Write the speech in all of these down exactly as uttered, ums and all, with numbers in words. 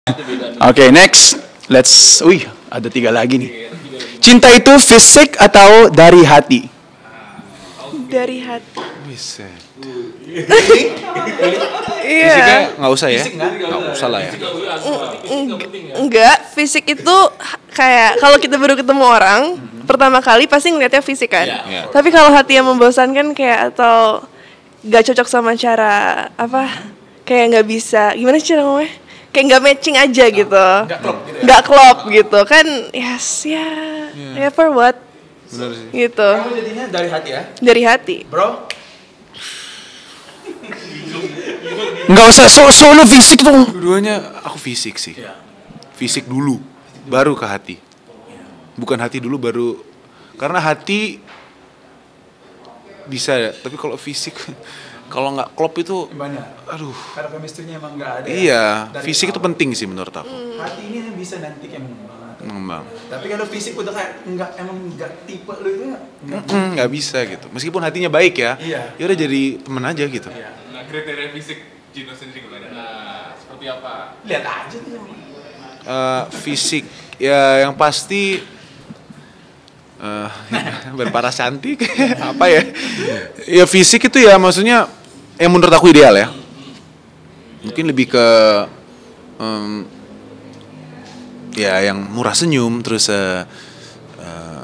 Oke, okay, next. Let's, wih, ada tiga lagi nih. Cinta itu fisik atau dari hati? Dari hati. Bisa. Iya. Fisiknya nggak usah ya? Nggak usah lah ya. Enggak, fisik itu kayak kalau kita baru ketemu orang, pertama kali pasti ngeliatnya fisik kan. Iya. Tapi kalau hati yang membosankan kayak atau nggak cocok sama cara apa? Kayak nggak bisa. Gimana sih cara ngomongnya? Kayak nggak matching aja gitu. Nggak klop gitu ya? Nggak klop gitu kan? Yes, ya. Ya for what? Benar sih. Gitu. Kamu jadinya dari hati ya? Dari hati. Bro? Nggak usah so solo fisik tuh. Keduanya aku fisik sih. Fisik dulu, baru ke hati. Bukan hati dulu baru, karena hati bisa ya. Tapi kalau fisik, kalau nggak klop itu, Gimana? aduh. Karena chemistry-nya emang nggak ada. Iya, Dari fisik itu awal. penting sih menurut aku. Hati ini yang bisa nanti kayak mengembang. Mengembang. Tapi kalau fisik udah kayak nggak emang nggak tipe lu itu nggak. Mm, nggak bisa gitu. Meskipun hatinya baik ya, Iya. ya udah jadi teman aja gitu. Iya. Nah, kriteria fisik Gino sendiri gimana? Nah, seperti apa? Lihat aja tuh. yang- Eh, fisik ya yang pasti eh berparas cantik apa ya? Ya fisik itu ya maksudnya yang menurut aku ideal ya. Mungkin lebih ke em, ya yang murah senyum terus eh, eh,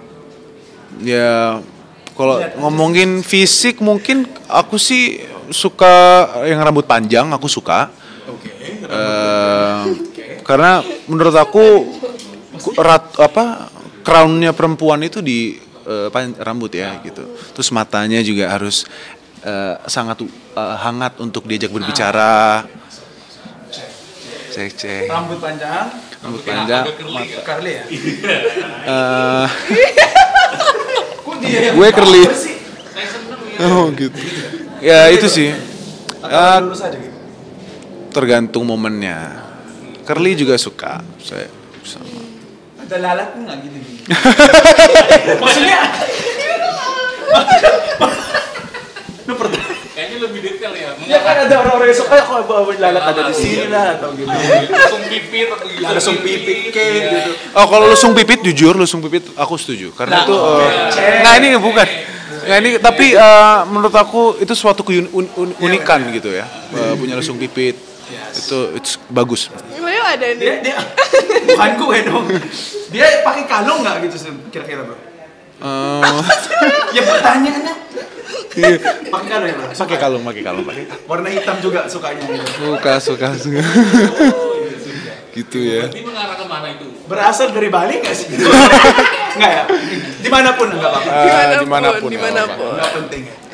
ya kalau ngomongin fisik mungkin aku sih suka yang rambut panjang, aku suka. Oke. Eh, karena menurut aku ku- rat, apa crownnya perempuan itu di eh, pan- rambut ya gitu. Terus matanya juga harus eh, sangat eh, hangat untuk diajak berbicara. Cek cek. Rambut panjang, Rambut panjang. mata curly ya. Eh, Kok dia yang gue curly. apa sih? Oh gitu. Ya itu sih. Atau Eh, lurus aja gitu. tergantung momennya. Curly juga suka. Saya sama. Ada lalat nggak gitu gini? Maksudnya? Lu pernah? Kayaknya lebih detail ya. Ya kan ada orang-orang yang suka kalau bawa lalat ada di sini lah atau gitu. Langsung pipit atau gitu. Langsung pipit kayak gitu. Oh kalau lusung pipit jujur lusung pipit aku setuju karena Nah, itu oke. eh, nah ini bukan nah ini tapi eh, menurut aku itu suatu keunikan gitu ya eh, punya lusung pipit itu itu bagus. Leo ada Dia, nih. dia bukan gue dong. Dia pakai kalung nggak gitu kira-kira bro? Eh, Ya pertanyaannya. Pakai kalung ya bro? pakai kalung pakai kalung pakai Warna hitam juga sukanya gitu. suka suka suka gitu ya. Berarti mengarah kemana itu? Berasal dari Bali nggak sih? Nggak ya? Dimanapun nggak apa-apa. Eh, Dimanapun, dimanapun, nggak dimanapun. apa-apa. Nggak penting ya.